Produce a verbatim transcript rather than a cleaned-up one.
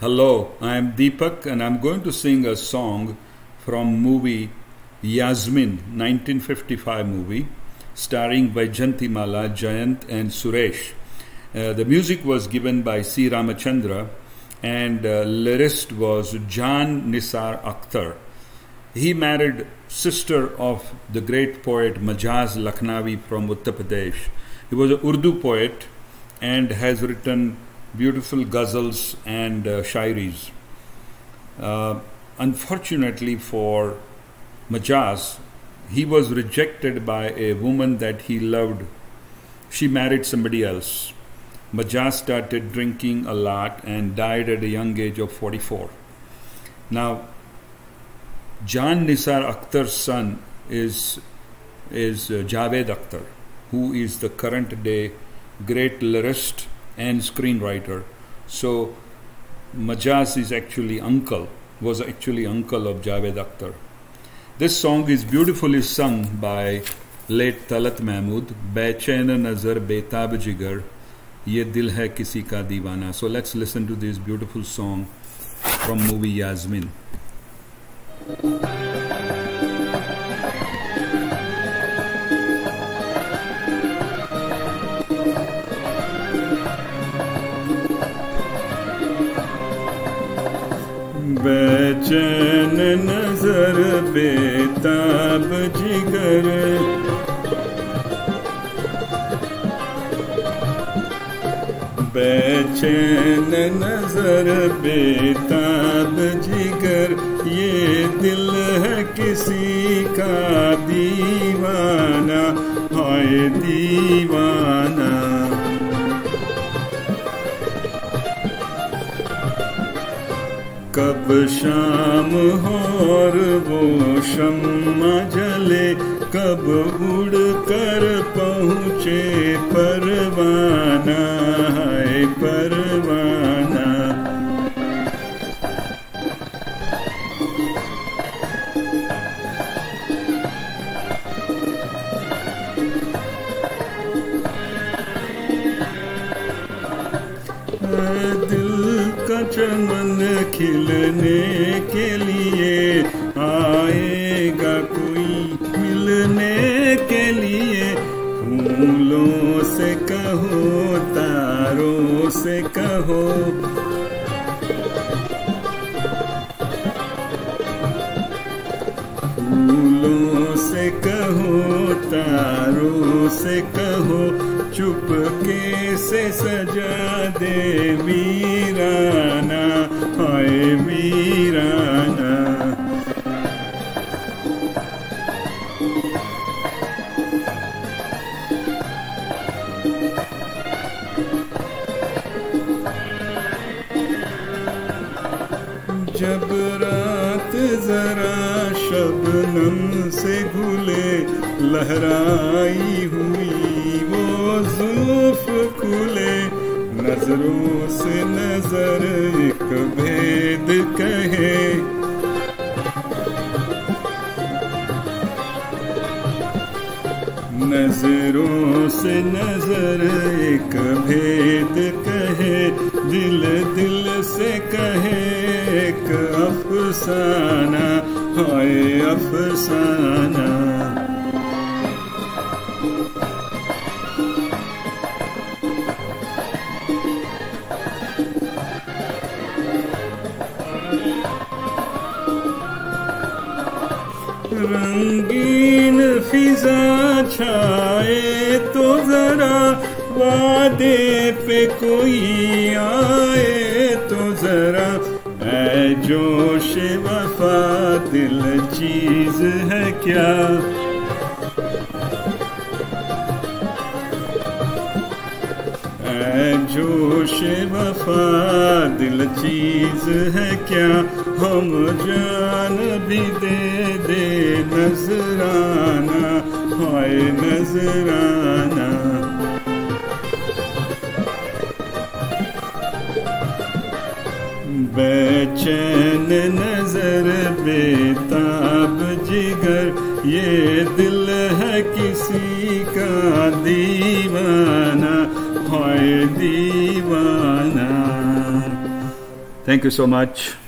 Hello, I am Deepak and I'm going to sing a song from movie Yasmin, nineteen fifty-five movie, starring Vaijayantimala, Jayant and Suresh. Uh, the music was given by C. Ramachandra and uh, lyricist was Jan Nisar Akhtar. He married sister of the great poet Majaz Lakhnavi from Uttar Pradesh. He was an Urdu poet and has written beautiful ghazals and uh, shairis. Uh, unfortunately for Majaz, he was rejected by a woman that he loved. She married somebody else. Majaz started drinking a lot and died at a young age of forty-four. Now, Jan Nisar Akhtar's son is, is uh, Javed Akhtar, who is the current day great lyricist and screenwriter. So Majaz is actually uncle, was actually uncle of Javed Akhtar. This song is beautifully sung by late Talat Mahmood, Baichain Nazar Betab Jigar, Ye Dil Hai Kisi Ka Deewana. So let's listen to this beautiful song from movie Yasmin. बेचैन नजर बेताब जिगर बेचैन नजर बेताब जिगर ये दिल है किसी का दीवाना हाय दीवाना कब शाम हो और वो शम्मा जले कब उड़ कर पहुँचे परवाना है परवाना दिल का चमन खिलने के लिए आएगा कोई मिलने के लिए फूलों से कहो तारों से कहो फूलों से कहो तारों से कहो चुपके से सजा दे वीराना हाय वीराना जब रात जरा शबनम से घुले लहराई हुई वो जुल्फ खुले नजरों से नजर एक भेद कहे नजरों से नजर एक भेद कहे दिल दिल से कहे एक अफसाना हाय अफसाना रंगीन फिजा छाए तो जरा वादे पे कोई आए तो जरा ऐ जोश वफा दिल चीज है क्या ऐ जोश वफा दिल चीज है क्या हम जान भी दे दे नजराना हाय नजराना बेचैन नजर बेताब जिगर ये दिल है किसी का दीवाना हाय दीवाना Thank you so much.